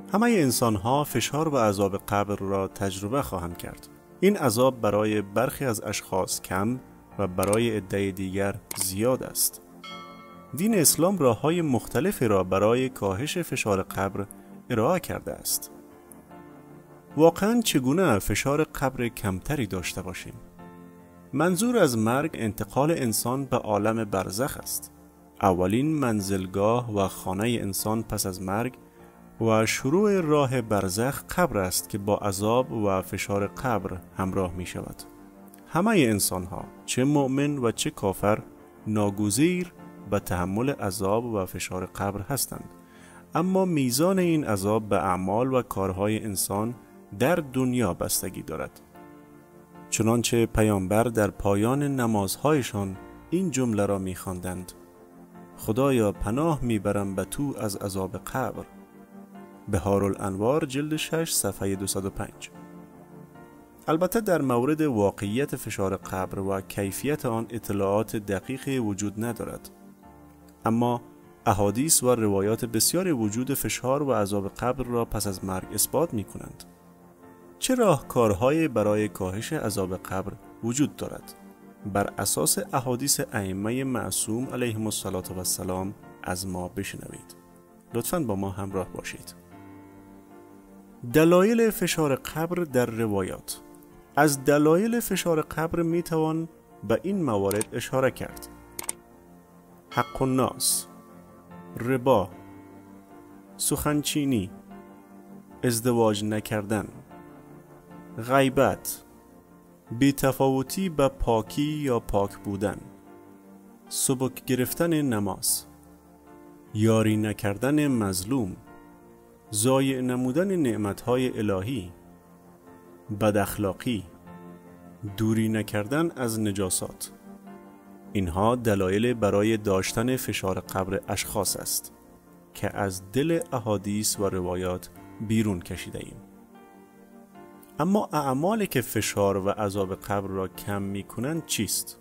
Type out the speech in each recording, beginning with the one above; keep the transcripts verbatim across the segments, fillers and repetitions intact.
همه انسان‌ها فشار و عذاب قبر را تجربه خواهند کرد. این عذاب برای برخی از اشخاص کم و برای عده دیگر زیاد است. دین اسلام راه‌های مختلفی را برای کاهش فشار قبر ارائه کرده است. واقعاً چگونه فشار قبر کمتری داشته باشیم؟ منظور از مرگ انتقال انسان به عالم برزخ است. اولین منزلگاه و خانه انسان پس از مرگ و شروع راه برزخ قبر است که با عذاب و فشار قبر همراه می شود. همه انسان ها چه مؤمن و چه کافر ناگزیر به تحمل عذاب و فشار قبر هستند، اما میزان این عذاب به اعمال و کارهای انسان در دنیا بستگی دارد. چنانچه پیامبر در پایان نمازهایشان این جمله را می خواندند: خدایا پناه میبرم به تو از عذاب قبر. بهارالانوار جلد شش صفحه دویست و پنج. البته در مورد واقعیت فشار قبر و کیفیت آن اطلاعات دقیقی وجود ندارد، اما احادیث و روایات بسیاری وجود فشار و عذاب قبر را پس از مرگ اثبات می کنند. چه راهکارهایی برای کاهش عذاب قبر وجود دارد؟ بر اساس احادیث ائمه معصوم علیهم السلام از ما بشنوید. لطفاً با ما همراه باشید. دلایل فشار قبر در روایات. از دلایل فشار قبر می توان به این موارد اشاره کرد: حق الناس، ربا، سخنچینی، ازدواج نکردن، غیبت، بی‌تفاوتی به پاکی یا پاک بودن، سبک گرفتن نماز، یاری نکردن مظلوم، ضایع نمودن نعمتهای الهی، بد اخلاقی، دوری نکردن از نجاسات. اینها دلایل برای داشتن فشار قبر اشخاص است که از دل احادیث و روایات بیرون کشیده ایم. اما اعمالی که فشار و عذاب قبر را کم می کنند چیست؟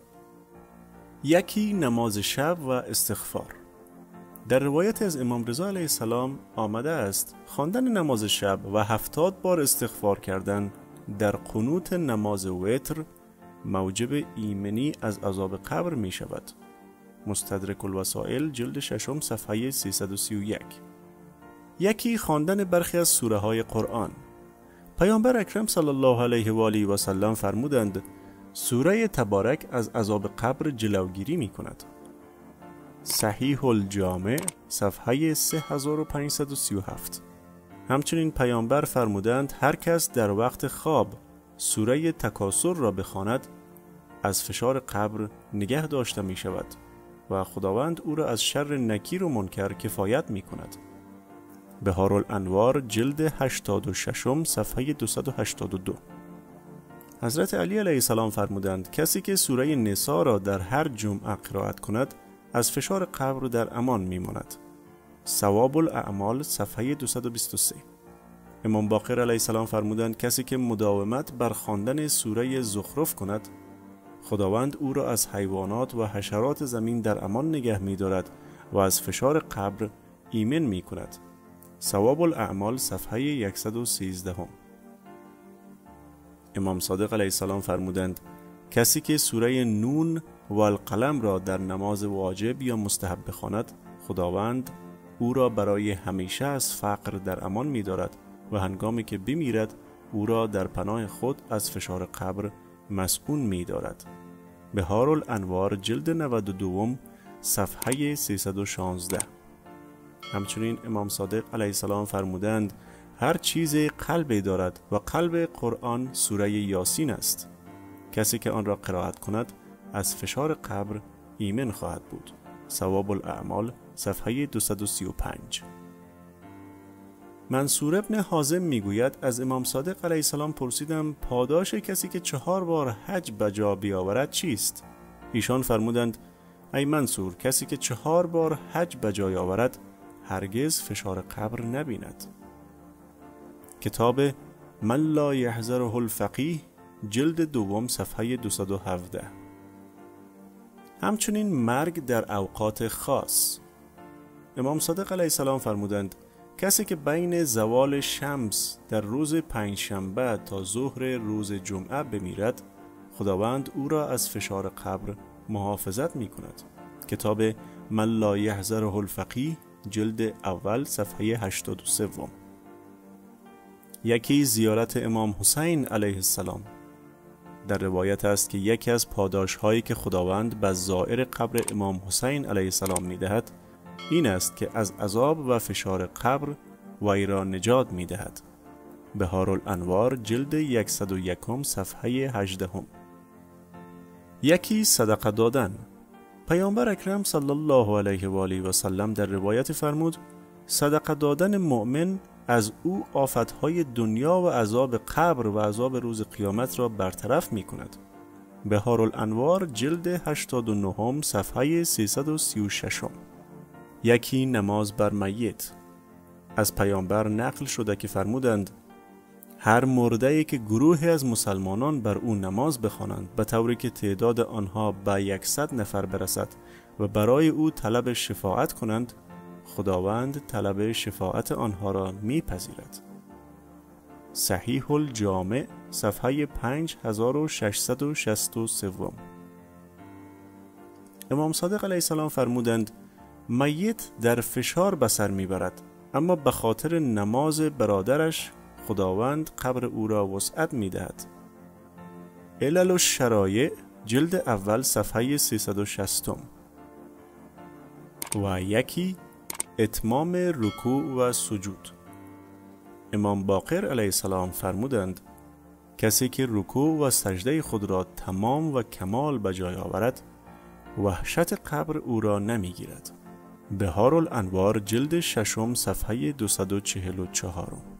یکی نماز شب و استغفار. در روایت از امام رضا علیه السلام آمده است خواندن نماز شب و هفتاد بار استغفار کردن در قنوت نماز وتر موجب ایمنی از عذاب قبر می شود. مستدرک الوسائل جلد ششم صفحه سیصد و سی و یک. یکی خواندن برخی از سوره های قرآن. پیامبر اکرم صلی الله علیه و آله و سلم فرمودند سوره تبارک از عذاب قبر جلوگیری می کند. صحیح الجامع صفحه سه هزار و پانصد و سی و هفت. همچنین پیامبر فرمودند هر کس در وقت خواب سوره تکاثر را بخواند از فشار قبر نگه داشته می شود و خداوند او را از شر نکیر و منکر کفایت می کند. بهارالانوار جلد هشتاد و شش صفحه دویست و هشتاد و دو. حضرت علی علیه السلام فرمودند کسی که سوره نساء را در هر جمعه قرائت کند از فشار قبر در امان می ماند. ثواب الاعمال صفحه دویست و بیست و سه. امام باقر علیه السلام فرمودند کسی که مداومت بر خواندن سوره زخرف کند خداوند او را از حیوانات و حشرات زمین در امان نگه می دارد و از فشار قبر ایمن می کند. ثواب الاعمال صفحه صد و سیزده. امام صادق علیه السلام فرمودند کسی که سوره نون و القلم را در نماز واجب یا مستحب بخواند خداوند او را برای همیشه از فقر در امان می دارد و هنگامی که بمیرد او را در پناه خود از فشار قبر مسئول می دارد. بهارالانوار جلد نود و دو صفحه سیصد و شانزده. همچنین امام صادق علیه السلام فرمودند هر چیز قلبی دارد و قلب قرآن سوره یاسین است. کسی که آن را قرائت کند از فشار قبر ایمن خواهد بود. ثواب الاعمال صفحه دویست و سی و پنج. منصور ابن حازم میگوید از امام صادق علیه السلام پرسیدم پاداش کسی که چهار بار حج بجا بیاورد چیست؟ ایشان فرمودند ای منصور کسی که چهار بار حج بجای آورد هرگز فشار قبر نبیند. کتاب من لا یحذره الفقیه جلد دوم صفحه دویست و هفده. همچنین مرگ در اوقات خاص. امام صادق علیه السلام فرمودند کسی که بین زوال شمس در روز پنجشنبه تا ظهر روز جمعه بمیرد، خداوند او را از فشار قبر محافظت می کند. کتاب من لا یحذره الفقیه جلد اول صفحه هشتاد و سه. یکی زیارت امام حسین علیه السلام. در روایت است که یکی از پاداش هایی که خداوند به زائر قبر امام حسین علیه السلام می دهد این است که از عذاب و فشار قبر وی را نجات می دهد. بهارالانوار جلد صد و یک صفحه هجده. یکی صدقه دادن. پیامبر اکرم صلی الله علیه و آله و سلم در روایت فرمود صدقه دادن مؤمن از او آفتهای دنیا و عذاب قبر و عذاب روز قیامت را برطرف می کند. بهارالانوار جلد هشتاد و نه صفحه سیصد و سی و شش. یکی نماز بر میت. از پیامبر نقل شده که فرمودند هر مرده‌ای که گروهی از مسلمانان بر او نماز بخوانند به طوری که تعداد آنها به صد نفر برسد و برای او طلب شفاعت کنند، خداوند طلب شفاعت آنها را میپذیرد. صحیح الجامع صفحه پنج هزار و ششصد و شصت و سه. امام صادق علیه السلام فرمودند میت در فشار به سر میبرد، اما به خاطر نماز برادرش خداوند قبر او را وسعت میدهد. علل الشرایع جلد اول صفحه سیصد و شصت. و یکی اتمام رکوع و سجود. امام باقر علیه السلام فرمودند کسی که رکوع و سجده خود را تمام و کمال به جای آورد وحشت قبر او را نمیگیرد. بهارالانوار جلد ششم صفحه دویست و چهل و چهار.